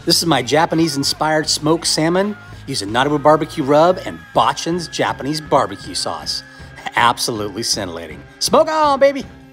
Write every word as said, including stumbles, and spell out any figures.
This is my Japanese-inspired smoked salmon using Knotty Wood B B Q rub and Bachans Japanese barbecue sauce. Absolutely scintillating. Smoke on, baby!